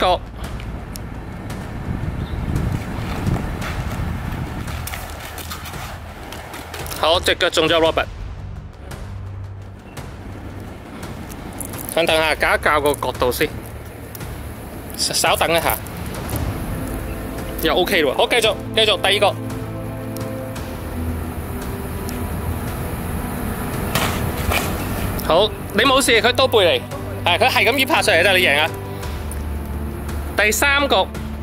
局，好，隻腳中咗 Robert。等下，校一校個角度先，稍等一下，又 OK 喎。好，繼續，第二個。好，你冇事，佢刀背嚟，係佢係咁依拍上嚟得，你贏啊！第三局，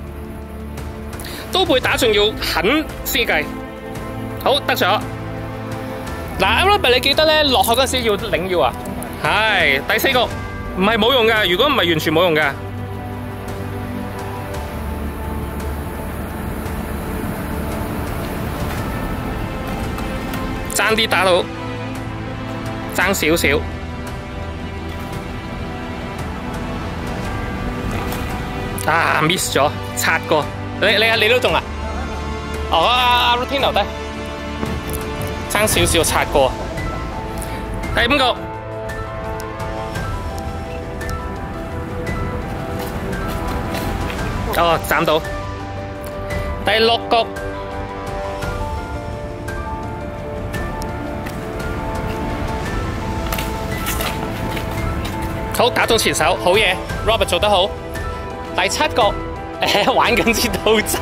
刀背打中要狠先計，好得咗。嗱 ，Robert 你記得咧落海嗰陣時要領要啊，係第四局，唔係冇用噶，如果唔係完全冇用噶。爭啲打到，爭少少。啊 ，miss 咗，擦過。你都中啊？哦，阿 Routine 留低，爭少少擦過。第五局，哦，斬到。第六局，好打中前手，好嘢 ，Robert 做得好。第七局，玩緊支刀仔，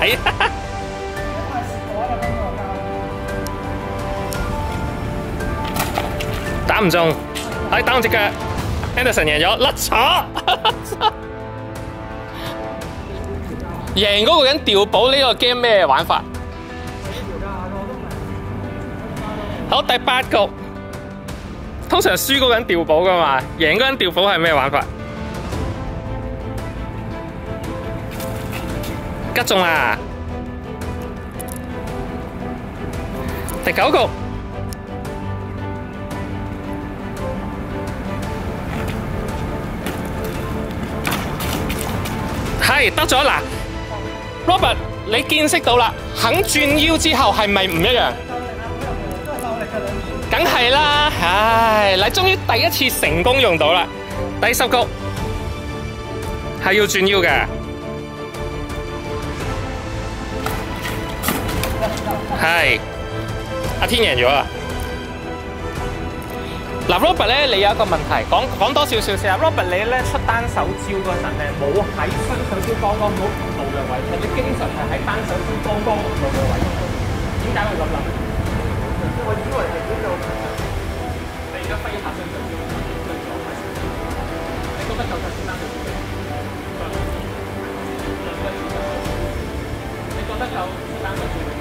打唔中，打中隻腳 ，Anderson 贏咗，甩咗，贏嗰個人調補呢個 game 咩玩法？好，第八局，通常輸嗰個人調補噶嘛，贏嗰個人調補係咩玩法？吉中啦！第九局，係得咗啦 ！Robert， 你見識到啦，肯轉腰之後係咪唔一樣？梗係啦，唉，你終於第一次成功用到啦！第十局係要轉腰嘅。係，阿天贏咗啊！嗱 ，Robert 咧，你有一個問題，講多少少先啊。Robert 你咧出單手招嗰陣咧，冇喺雙手招剛剛好露嘅位，你經常係喺單手招剛剛好露嘅位。點解會咁諗？我以為係呢度。你而家揮一下雙手招，對咗，你覺得夠晒先單手招？你覺得夠單手招？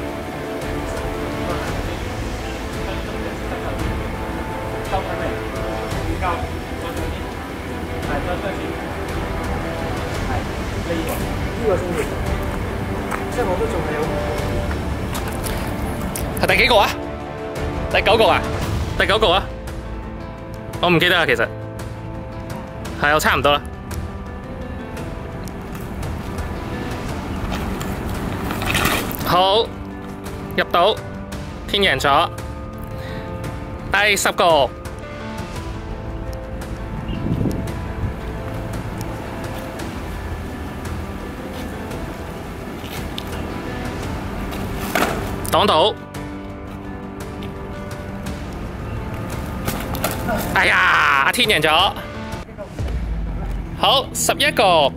夠緊未？唔夠，再上啲，係再上啲，係呢個先至，即係我都仲係有。係第幾個啊？第九個啊？第九個啊？我唔記得啦，其實係我差唔多啦。好，入到，天贏咗。第十局，擋到。哎呀，阿天贏咗。好，11局。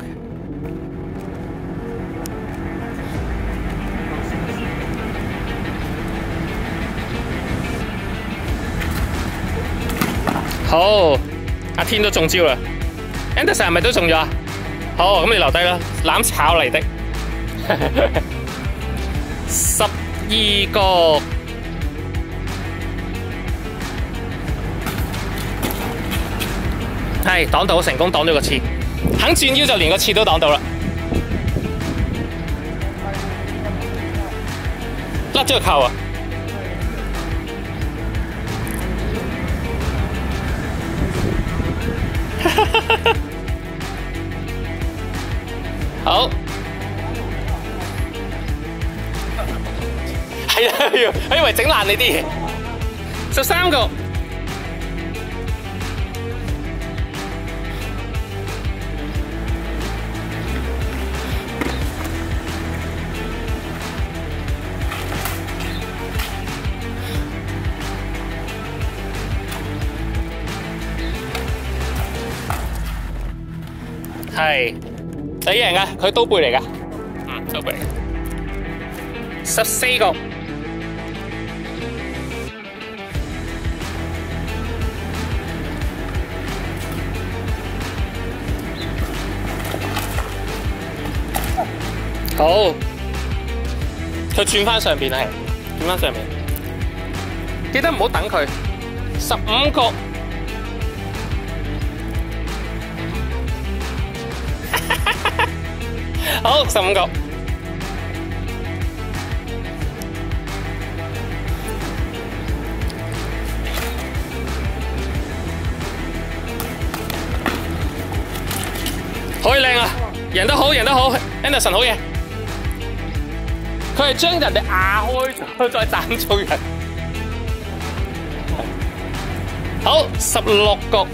好，阿天都中招啦 ，Anderson 係咪都中咗啊？好，咁你留低啦，攬炒嚟的。12局，係擋到，成功擋咗個刺，肯轉腰就連個刺都擋到啦。甩咗個扣啊！好，係啊，我以為整爛你啲嘢。13局， 係你贏啊！佢刀背嚟㗎，刀背。14個。好，佢轉翻上邊係，轉翻上邊。記得唔好等佢。15個。好，15個。好靚啊！贏得好，贏得好 ，Anderson 好嘢。佢係將人哋壓開咗，再斬做人。好，16個。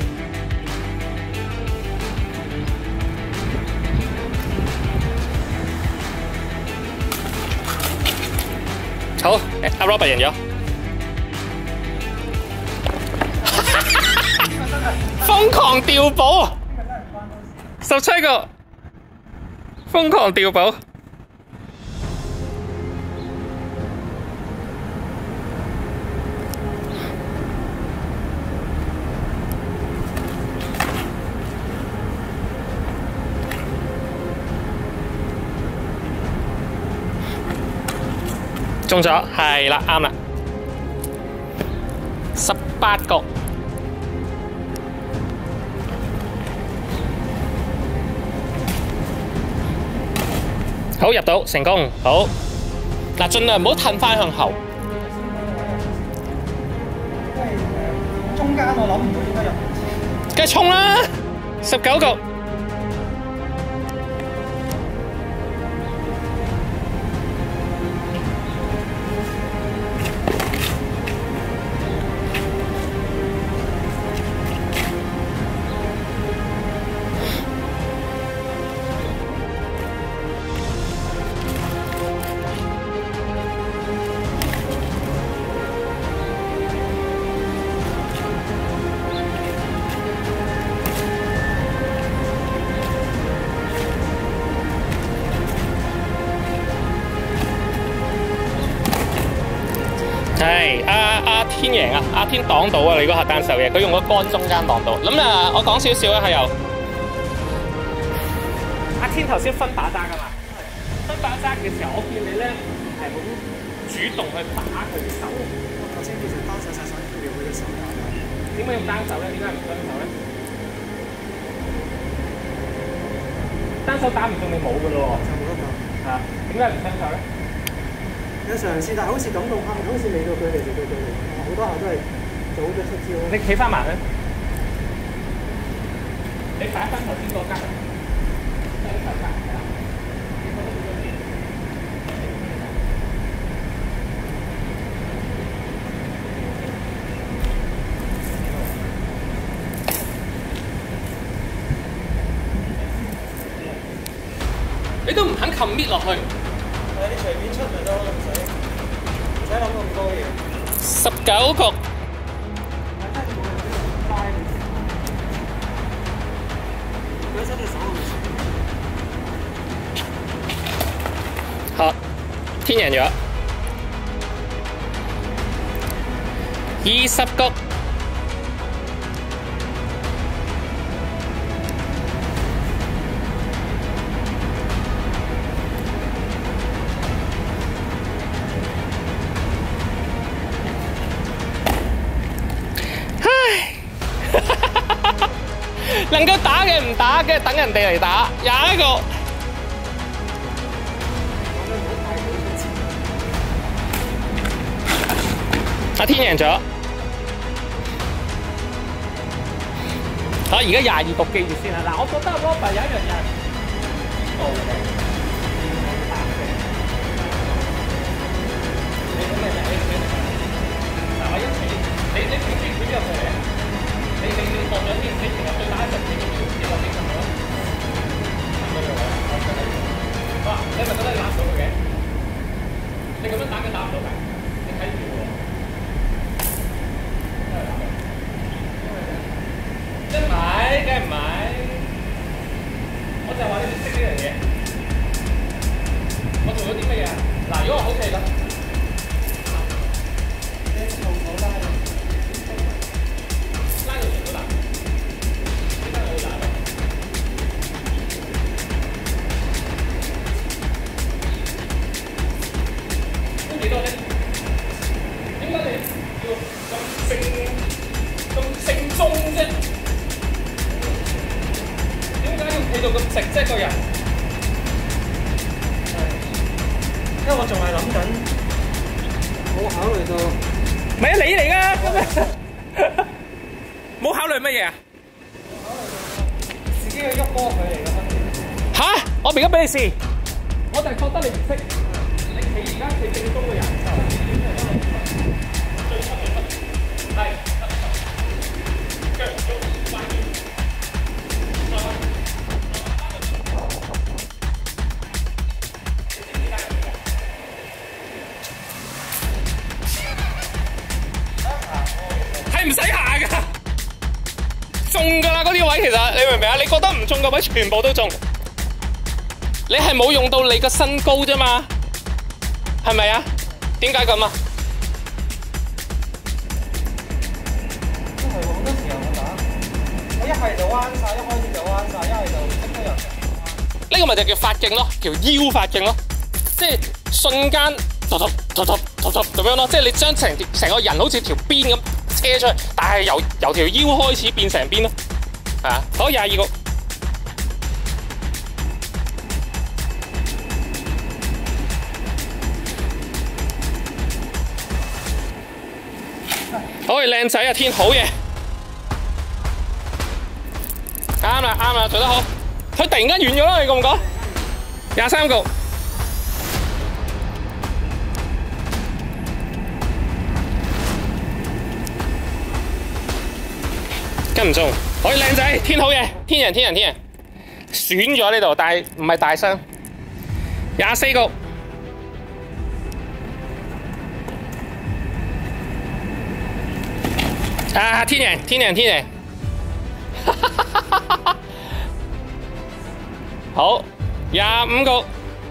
好，阿 Robert 贏咗。瘋狂掉寶，17個。瘋狂掉寶。中咗，係啦，啱啦。18個。好，入到，成功。好，嗱，盡量唔好褪翻向後。 中間我諗唔到應該入。 梗係衝啦！19個。係阿天贏啊！阿天擋到啊！你嗰下單手嘢，佢用個杆中間擋到。咁啊，我講少少啦，係又阿天頭先分打揸噶嘛？分打揸嘅時候，我見你咧係好主動去打佢隻手。 我頭先其實單手想撩佢隻手打。 點解用單手咧？點解唔雙手咧？單手打唔中你冇噶咯喎。就冇得嘛。係啊，點解唔雙手咧？ 有嘗試，但係好似感動下，好似嚟到佢嚟，好多下都係早咗出招。 你企翻埋咧，你擺翻頭先嗰間，雙手間係啦。你都唔肯commit落去。 你隨便出咪得咯，唔使諗咁多嘢。 19個。好，天贏咗。20個。能夠打嘅唔打嘅，等人哋嚟打。21個。阿天贏咗。好，而家22個記住先啦。嗱，我覺得 Robert 有一樣嘢係知道嘅，你咁嘅嗱，我一齊，你斷咗佢嚟，你放咗啲，你成日對打一陣，你話幾咁好？哇！你咪覺得你打唔到佢嘅？你咁樣打佢打唔到㗎？你睇住喎。即係唔係？梗係唔係？我考慮到唔係啊，你嚟㗎，冇考慮乜嘢啊？ 自己嘅喐波距離嘅分別。 嚇！我而家俾你試，我就係覺得你唔識，你企而家企正宗嘅人就最出嘅分係。係唔使下㗎，中㗎啦嗰啲位，其實你明唔明啊？你覺得唔中嘅位全部都中，你係冇用到你個身高啫嘛，係咪啊？點解咁啊？ 因為好多時候我一係就彎晒，一開始就彎晒，一係就即刻又成彎。 呢個咪就叫發勁咯，條腰發勁咯，即係瞬間突咁樣咯，即係你將成個人好似條鞭咁車出去，但係由條腰開始變成鞭咯，係啊，好22個，好靚仔啊，天好嘢，啱啦，做得好，佢突然間完咗啦，你覺唔覺？23個。跟唔中，可以靚仔，天好嘢，天人，損咗呢度，但係唔係大傷。24個，啊天人，好，25個。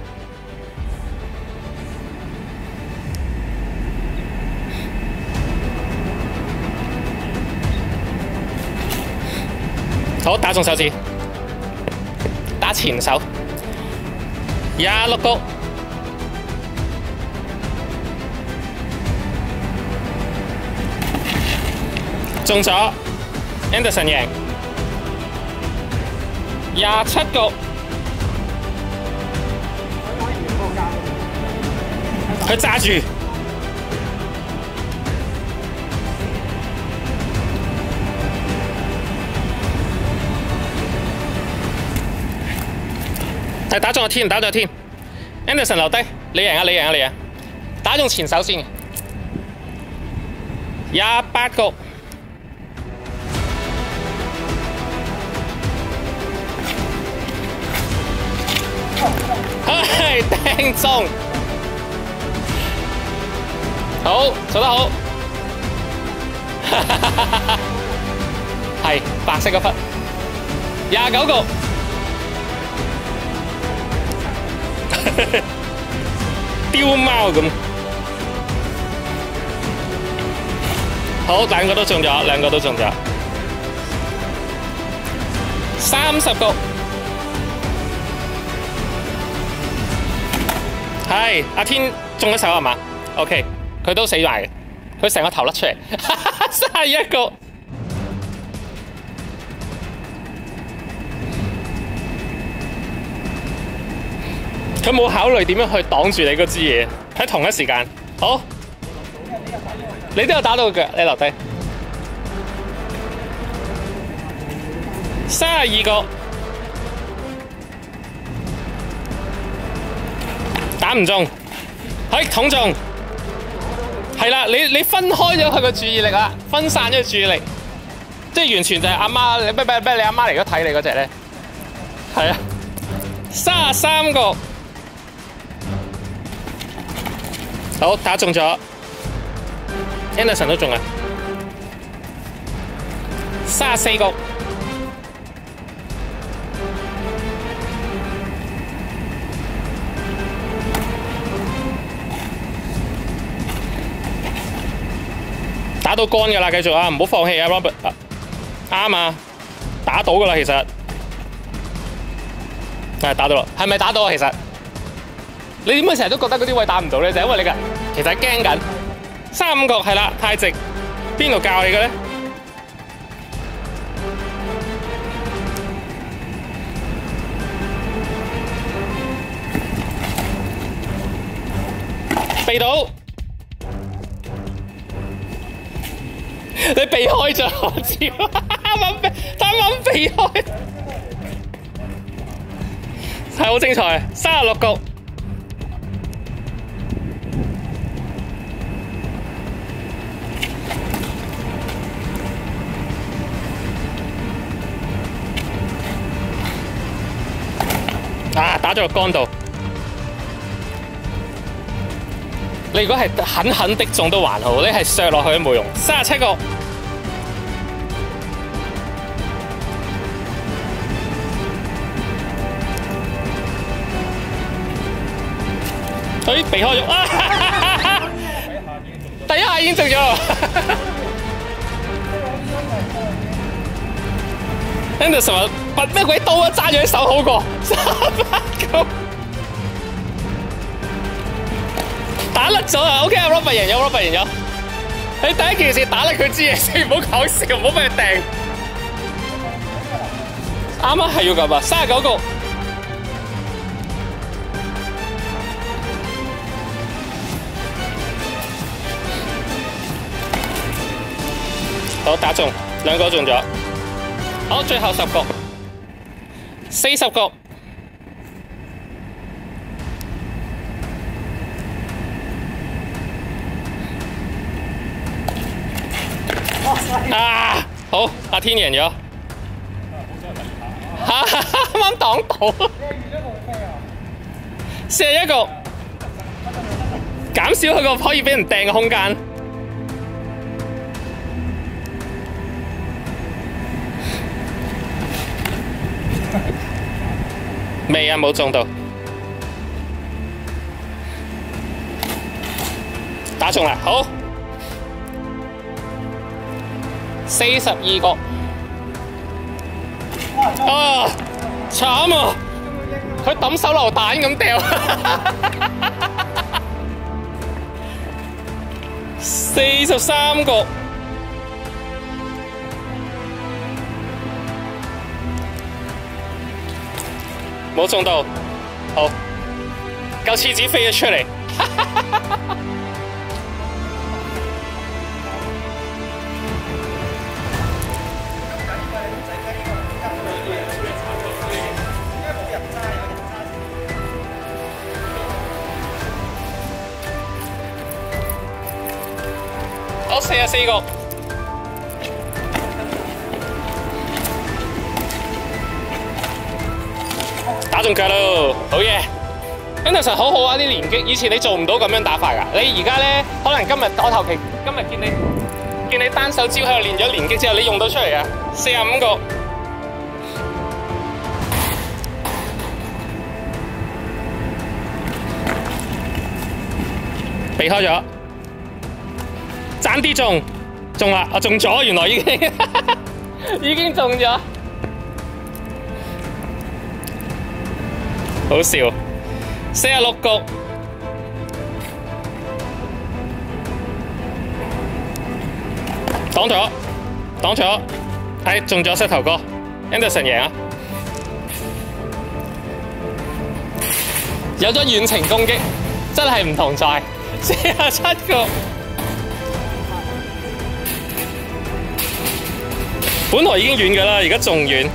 好，打中手指，打前手，26個，中咗 ，Anderson 贏，27個，佢揸住。係打中個天，Anderson 留低，你贏啊！打中前手先，28個，係掟中，好做得好，係白色嗰忽，29個。丟貓咁，好，兩個都中咗，30個，係阿天中咗手係嘛 ？OK， 佢都死埋嘅，佢成個頭甩出嚟，31個。佢冇考慮點樣去擋住你嗰支嘢，喺同一時間。好，你都有打到腳，你留低。32個，打唔中，捅中，係啦，你分開咗佢個注意力啦，分散咗個注意力，即係完全就係阿媽，你阿媽嚟咗睇你嗰隻咧，係啊，33個。好，打中咗 ，Anderson 都中啊，34個，打到乾㗎啦，繼續啊，唔好放棄啊 ，Robert， 啱啊，打到㗎啦，其實，係打到啦，係咪打到啊？其實？你點解成日都覺得嗰啲位打唔到咧？就係因為你其實驚緊。35個係啦，太直，邊度教你嘅咧？避到你避開咗，我知，啱避開，係好精彩，36局。啊！打咗個杆度。你如果係狠狠的中都還好，你係削落去都冇用。37局。避開咗。第一下已經中咗。Anderson 話：拔咩鬼刀啊！揸住喺手好過。38局。打甩咗啊 ！OK 啊 ，Robert 贏咗 ，Robert 贏咗。你第一件事打甩佢支嘢先，唔好講笑，唔好俾佢掟。啱啊，係要咁啊！39局。好，打中，2個中咗。好，最後10局，40局。啊！好，阿天贏咗。啱啱擋到。41局，減少佢個可以俾人掟嘅空間。未啊，冇中到。打中啦，好。42局。啊！慘啊！佢抌手榴彈咁掉。43局。冇中到，好，嚿廁紙飛咗出嚟。好，44局。打中腳咯，好嘢 ！Anderson 好好啊，啲連擊，以前你做唔到咁樣打法㗎。你而家咧，可能今日我頭期今日見你單手招喺度練咗連擊之後，你用到出嚟啊！45局。避開咗，爭啲中啦！我中咗，原來已經已經中咗。好笑，46局，擋咗，係中咗膝頭哥 ，Anderson 贏啊！有咗遠程攻擊，真係唔同在。47局，本來已經遠㗎啦，而家仲遠。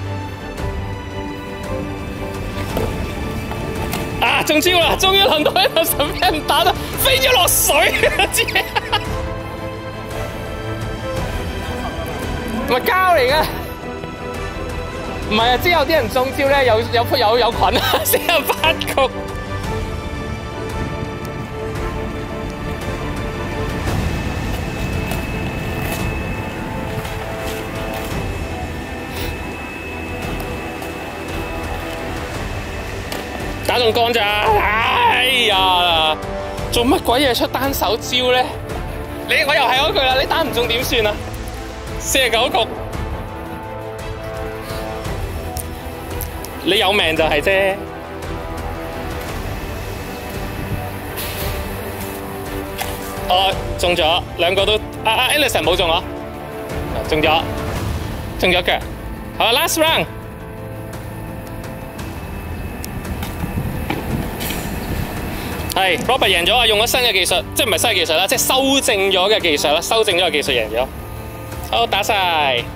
啊！中招啦！終於輪到Anderson俾人打到飛咗落水，唔係膠嚟㗎，唔係啊！之後啲人中招咧有菌啊！48局，打中杆咋？哎呀！做乜鬼嘢出單手招咧？我又係嗰句啦，你打唔中點算啊？49局，你有命就係啫。哦，中咗，2個都Anderson 冇中啊，中咗腳。好 ，last round。係 Robert 贏咗啊！用咗新嘅技術，即係唔係新嘅技術啦，即係修正咗嘅技術啦，修正咗嘅技術贏咗。 好，打晒。